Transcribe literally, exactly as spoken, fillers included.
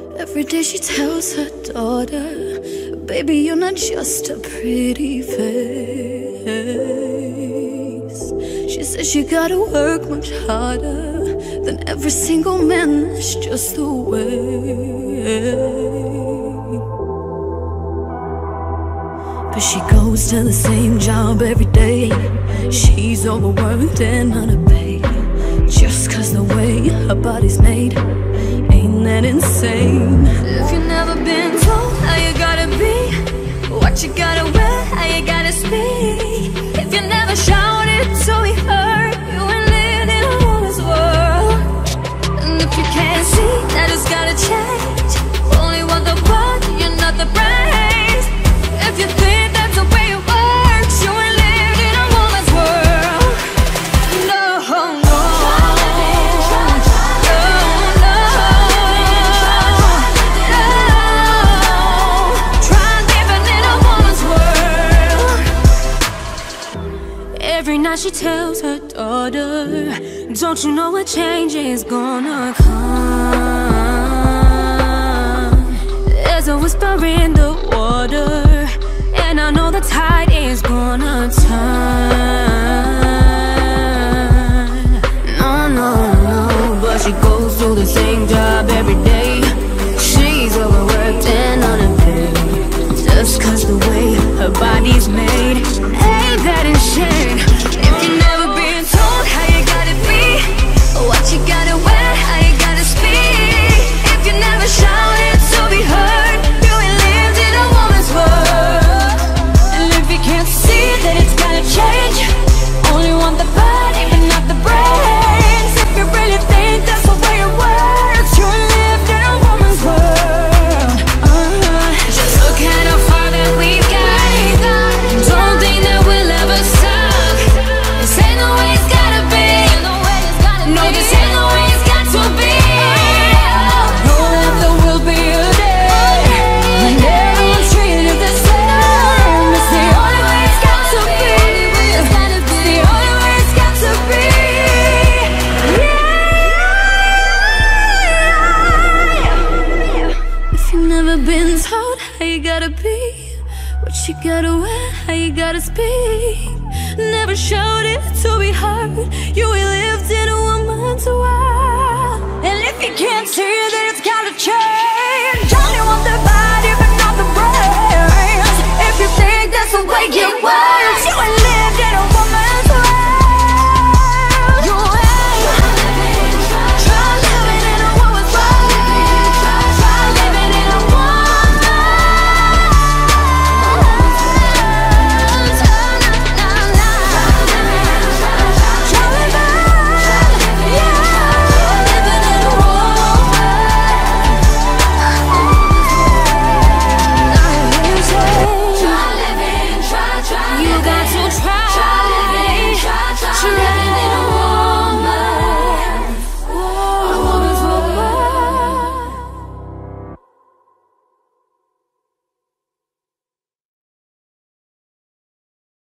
Every day she tells her daughter, baby, you're not just a pretty face. She says you gotta work much harder than every single man, that's just the way. But she goes to the same job every day. She's overworked and underpaid, just cause the way her body's made. Ain't that insane? If you've never been told how you gotta be, what you gotta wear, how you gotta speak, if you never shouted to be heard, you ain't lived in a woman's world. And if you can't see that it's gotta change, only want the body, you're not the brains. If you think that's the way it works, you ain't lived in a woman's world. No, no. Every night she tells her daughter, don't you know a change is gonna come? There's a whisper in the water, and I know the tide is gonna turn. No, no, no, but she goes to the same job every day. She's overworked and underpaid, just cause the way her body's made. Ain't that insane? If you never been told how you gotta be, what you gotta wear, how you gotta speak, if you never shouted to be heard, you ain't lived in a woman's world. And if you can't see that it's gotta change, only want the body but not the brains. If you really think that's the way it works, you ain't lived in a woman's world. uh-huh. Just look at how far that we've got. Don't think that we'll ever stop. This ain't the way it's gotta be. No, this ain't the way it's got to be. Know that there will be a day when everyone's treated the same. It's the only way it's got to be. It's the only way it's got to be. Yeah. If you've never been told how you gotta be, what you gotta wear, how you gotta speak, never showed it to be heard, you ain't lived it.